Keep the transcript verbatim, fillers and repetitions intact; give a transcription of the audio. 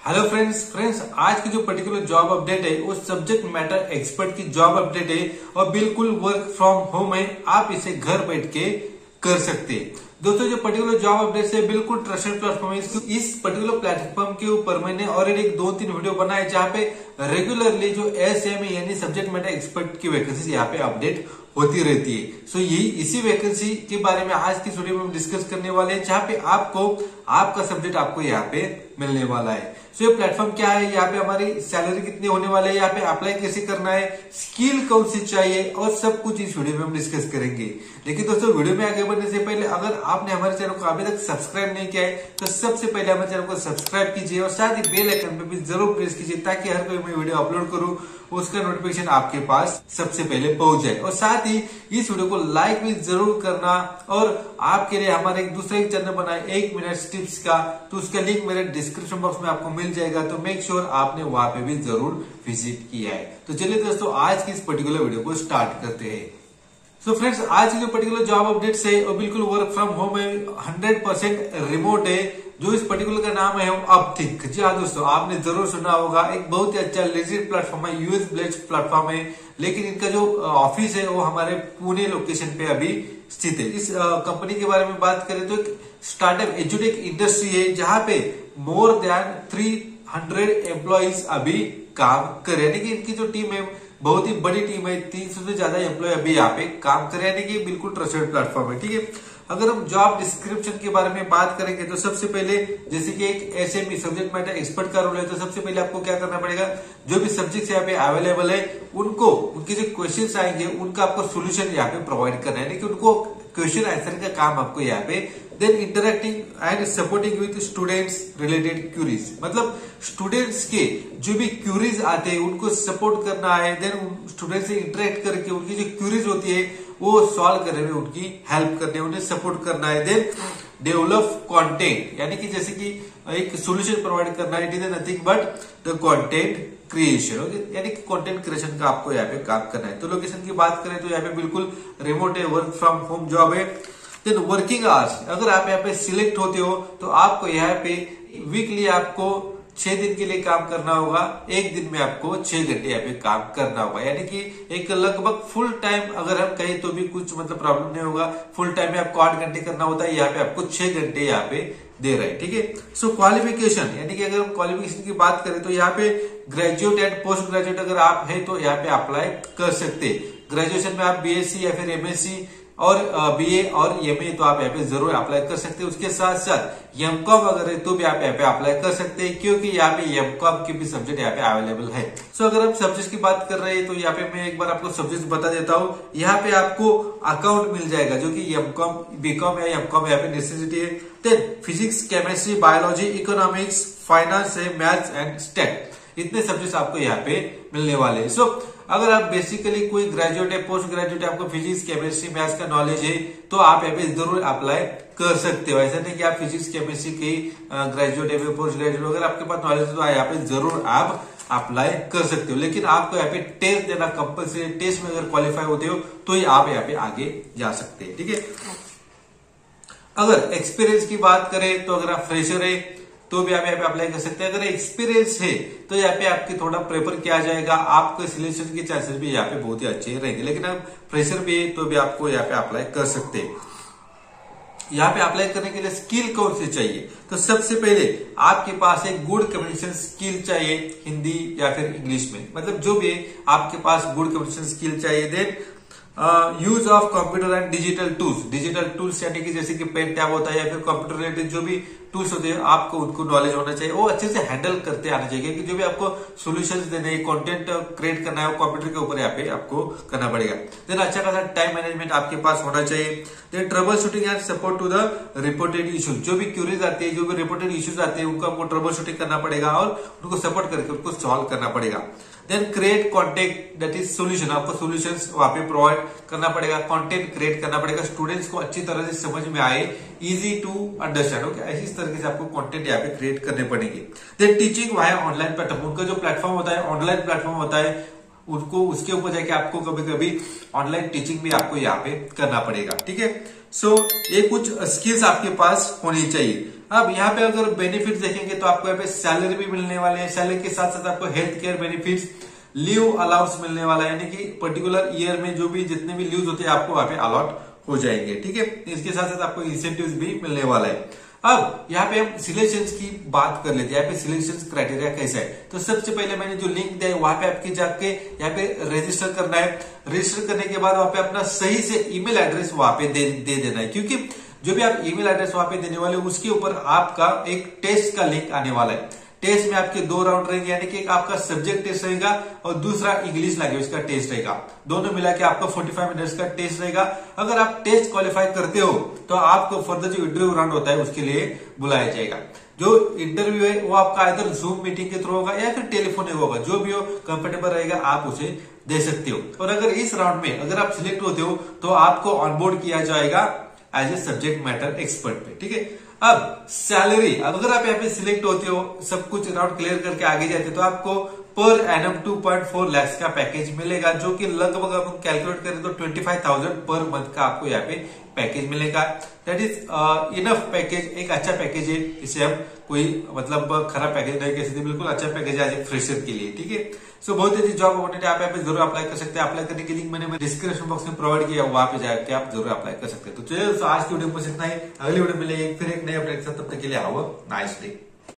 Hello friends friends आज की जो पर्टिकुलर जॉब अपडेट है वो सब्जेक्ट मैटर एक्सपर्ट की जॉब अपडेट है और बिल्कुल वर्क फ्रॉम होम है। आप इसे घर बैठ के कर सकते हैं। दोस्तों जो पर्टिकुलर जॉब अपडेट है बिल्कुल ट्रस्टेड प्लेटफॉर्म है। इस पर्टिकुलर प्लेटफॉर्म के ऊपर मैंने ऑलरेडी एक दो तीन वीडियो बनाए जहाँ पे रेगुलरली जो एस एम ए यानी सब्जेक्ट मैटर एक्सपर्ट की वैकेंसी यहाँ पे अपडेट होती रहती है। सो ये इसी वैकेंसी के बारे में आज की वीडियो में हम डिस्कस करने वाले हैं जहाँ पे आपको आपका सब्जेक्ट आपको यहाँ पे मिलने वाला है। सो ये प्लेटफॉर्म क्या है, यहाँ पे हमारी सैलरी कितनी होने वाली है, यहाँ पे अप्लाई कैसे करना है, स्किल कौन सी चाहिए और सब कुछ इस वीडियो में हम डिस्कस करेंगे। लेकिन दोस्तों वीडियो में आगे बढ़ने से पहले अगर आपने हमारे चैनल को अभी तक सब्सक्राइब नहीं किया है तो सबसे पहले हमारे चैनल को सब्सक्राइब कीजिए और साथ ही बेल आइकन पे भी जरूर प्रेस कीजिए ताकि हर कोई मैं वीडियो अपलोड करूं उसका नोटिफिकेशन आपके पास सबसे पहले पहुंच जाए। और साथ ही इस वीडियो को लाइक भी जरूर करना और आपके लिए हमारे एक दूसरा एक चैनल बना है एक मिनट टिप्स का, तो उसका लिंक मेरे डिस्क्रिप्शन बॉक्स में आपको मिल जाएगा। तो मेक श्योर sure आपने वहां पे भी जरूर विजिट किया है। तो चलिए दोस्तों आज की इस पर्टिकुलर वीडियो को स्टार्ट करते हैं। सो so फ्रेंड्स आज की जो पर्टिकुलर जॉब अपडेट्स है वो बिल्कुल वर्क फ्रॉम होम है, हंड्रेड परसेंट रिमोट है। जो इस पर्टिकुलर का नाम है अपथिक। जी हाँ दोस्तों आपने जरूर सुना होगा, एक बहुत ही अच्छा लेजिट प्लेटफॉर्म है, यूएस बेस्ड प्लेटफॉर्म है, लेकिन इनका जो ऑफिस है वो हमारे पुणे लोकेशन पे अभी स्थित है। इस कंपनी के बारे में बात करें तो एक स्टार्टअप एजुटेक इंडस्ट्री है जहां पे more than three hundred employees अभी काम कर रहे हैं। यानी कि इनकी जो टीम है बहुत ही बड़ी टीम है, तीन सौ से ज्यादा एम्प्लॉय अभी यहाँ पे काम कर रहे हैं। यानी कि बिल्कुल ट्रस्टेड प्लेटफॉर्म है। ठीक है, अगर हम जॉब डिस्क्रिप्शन के बारे में बात करेंगे तो सबसे पहले जैसे कि एक एसएमई सब्जेक्ट मैटर एक्सपर्ट का रोल है, तो सबसे पहले आपको क्या करना पड़ेगा, जो भी सब्जेक्ट यहाँ पे अवेलेबल है उनको उनके जो क्वेश्चंस आएंगे उनका आपको सोल्यूशन यहाँ पे प्रोवाइड करना है, कि उनको क्वेश्चन आंसर का काम आपको यहाँ पे। Then interacting and supporting with students related queries, मतलब स्टूडेंट्स के जो भी क्यूरीज आते हैं उनको सपोर्ट करना है। देन स्टूडेंट से इंटरेक्ट करके उनकी जो क्यूरीज होती है वो सॉल्व करने में उनकी हेल्प करने, उन्हें सपोर्ट करना है। देन डेवलप कंटेंट, यानी कि जैसे कि एक सोल्यूशन प्रोवाइड करना है, it is nothing but the content creation, यानी कि कंटेंट क्रिएशन का आपको यहाँ पे काम करना है। तो लोकेशन की बात करें तो यहाँ पे बिल्कुल रिमोट है, वर्क फ्रॉम होम जॉब है। देन वर्किंग आवर्स, अगर आप यहाँ पे सिलेक्ट होते हो तो आपको यहाँ पे वीकली आपको छह दिन के लिए काम करना होगा, एक दिन में आपको छह घंटे यहाँ पे काम करना होगा। यानी कि एक लगभग फुल टाइम अगर हम कहें तो भी कुछ मतलब प्रॉब्लम नहीं होगा। फुल टाइम में आपको आठ घंटे करना होता है, यहाँ पे आपको छह घंटे यहाँ पे दे रहे हैं। ठीक है, सो क्वालिफिकेशन, यानी कि अगर हम क्वालिफिकेशन की बात करें तो यहाँ पे ग्रेजुएट एंड पोस्ट ग्रेजुएट अगर आप है तो यहाँ पे अप्लाई कर सकते हैं। ग्रेजुएशन में आप बीएससी या फिर एमएससी और बीए और एमए तो आप यहाँ पे जरूर अप्लाई कर सकते हैं। उसके साथ साथ एमकॉम अगर है तो भी आप यहाँ पे अप्लाई कर सकते हैं, क्योंकि यहाँ पे एमकॉम के भी सब्जेक्ट यहाँ पे अवेलेबल है। सो so, अगर हम सब्जेक्ट की बात कर रहे हैं तो यहाँ पे मैं एक बार आपको सब्जेक्ट बता देता हूँ। यहाँ पे आपको अकाउंट मिल जाएगा जो कि एमकॉम बीकॉम या एमकॉम यहाँ पे नेसेसिटी है। Then physics, chemistry, biology, economics, finance है, मैथ्स एंड स्टैट, इतने सब्जेक्ट आपको यहाँ पे मिलने वाले हैं। सो so, अगर आप बेसिकली कोई ग्रेजुएट है, पोस्ट ग्रेजुएट है, आपको फिजिक्स, केमिस्ट्री, मैथ्स का नॉलेज है तो आप यहाँ पे जरूर अप्लाई कर सकते हो। ऐसा नहीं कि आप फिजिक्स केमिस्ट्री के ग्रेजुएट है, पोस्ट ग्रेजुएट, अगर आपके पास नॉलेज है तो यहाँ पे जरूर आप अप्लाई कर सकते हो। लेकिन आपको यहाँ पे टेस्ट देना कंपल्सरी, टेस्ट में अगर क्वालिफाई होते हो तो ही आप यहाँ पे आगे जा सकते हैं। ठीक है, अगर एक्सपीरियंस की बात करें तो अगर आप फ्रेशर है तो भी आप यहाँ पे अप्लाई कर सकते हैं। अगर एक्सपीरियंस है तो यहाँ पे आपके थोड़ा प्रेफर किया जाएगा, आपके सिलेक्शन के चांसेस भी यहाँ पे बहुत ही अच्छे रहेंगे। लेकिन आप फ्रेशर भी है तो भी आपको यहाँ पे अप्लाई कर सकते हैं। यहाँ पे अप्लाई करने के लिए स्किल कौन सी चाहिए, तो सबसे पहले आपके पास एक गुड कम्युनिकेशन स्किल चाहिए, हिंदी या फिर इंग्लिश में, मतलब जो भी है आपके पास गुड कम्युनिकेशन स्किल चाहिए। Then use of computer and digital tools, digital tools यानी कि जैसे कि पेन टैब होता है या फिर कंप्यूटर रिलेटेड जो भी टूल्स होते हैं आपको उनको नॉलेज होना चाहिए, वो अच्छे से हैंडल करते आना चाहिए। कि जो भी आपको सॉल्यूशंस देने हैं, कंटेंट क्रिएट करना है वो कंप्यूटर के ऊपर यहाँ पे आपको करना पड़ेगा। देन अच्छा खासा टाइम मैनेजमेंट आपके पास होना चाहिए। Then troubleshooting and support to the reported issues, जो भी क्यूरीज आती है, जो भी रिपोर्टेड इश्यूज आते हैं उनको आपको ट्रबल शूटिंग करना पड़ेगा और उनको सपोर्ट करके उनको सॉल्व करना पड़ेगा। Then create content that is solution, आपको सोल्यूशंस वहां पे प्रोवाइड करना पड़ेगा, कंटेंट क्रिएट करना पड़ेगा, स्टूडेंट्स को अच्छी तरह से समझ में आए, इजी टू अंडरस्टैंड। ओके, ऐसी तरीके से आपको कंटेंट यहाँ पे क्रिएट करने पड़ेंगे। Then teaching via online platform, उनका जो प्लेटफॉर्म होता है ऑनलाइन प्लेटफॉर्म होता है, उनको उसके ऊपर जाके आपको कभी कभी ऑनलाइन टीचिंग भी आपको यहाँ पे करना पड़ेगा। ठीक है, सो so, ये कुछ स्किल्स आपके पास होनी चाहिए। अब यहाँ पे अगर बेनिफिट देखेंगे तो आपको यहाँ पे सैलरी भी मिलने वाले हैं, सैलरी के साथ साथ आपको health care benefits, leave allowance मिलने वाला है, यानी कि पर्टिकुलर ईयर में जो भी जितने भी लीव होते हैं आपको वहां पे अलॉट हो जाएंगे। ठीक है, इसके साथ साथ आपको इंसेंटिव्स भी मिलने वाला है। अब यहाँ पे हम सिलेक्शन की बात कर लेते हैं, यहाँ पे सिलेक्शन क्राइटेरिया कैसा है। तो सबसे पहले मैंने जो लिंक दिया है वहां पे आपके जाके यहाँ पे रजिस्टर करना है। रजिस्टर करने के बाद वहां पे अपना सही से ईमेल एड्रेस वहां पे दे, दे देना है, क्योंकि जो भी आप ईमेल एड्रेस वहां पे देने वाले उसके ऊपर आपका एक टेस्ट का लिंक आने वाला है। टेस्ट में आपके दो राउंड रहेंगे, यानी कि एक आपका सब्जेक्ट टेस्ट रहेगा और दूसरा इंग्लिश लैंग्वेज का टेस्ट रहेगा। दोनों मिला के आपका पैंतालीस मिनट्स का टेस्ट रहेगा। अगर आप टेस्ट क्वालिफाई करते हो तो आपको फर्दर जो इंटरव्यू राउंड होता है उसके लिए बुलाया जाएगा। जो इंटरव्यू है वो आपका इधर जूम मीटिंग के थ्रू होगा या फिर टेलीफोन होगा, जो भी हो कंफर्टेबल रहेगा आप उसे दे सकते हो। और अगर इस राउंड में अगर आप सिलेक्ट होते हो तो आपको ऑनबोर्ड किया जाएगा as a subject matter expert पे। ठीक है, अब सैलरी, अगर आप यहाँ पे सिलेक्ट होते हो, सब कुछ राउंड क्लियर करके आगे जाते हो तो आपको per annum two point four lakh का पैकेज मिलेगा, जो कि लगभग हम कैलकुलेट करें तो twenty five thousand per month का आपको यहाँ पे पैकेज मिलेगा। दैट इज इनफ पैकेज, एक अच्छा पैकेज है। इसे हम कोई मतलब खराब पैकेज नहीं कह सकते, बिल्कुल अच्छा पैकेज है फ्रेशर के लिए। ठीक है, सो बहुत अच्छी जॉब अपॉर्चुनिटी आप यहाँ पे जरूर अप्लाई कर सकते हैं। अप्लाई करने की लिंक मैंने डिस्क्रिप्शन बॉक्स में प्रोवाइड किया, वहां पे जाकर आप जरूर अप्लाई कर सकते हैं। तो चलिए आज की वीडियो में बस इतना ही, अगली वीडियो मिलेगी फिर एक नए अपडेट के साथ, तब तक के लिए हैव अ नाइस डे।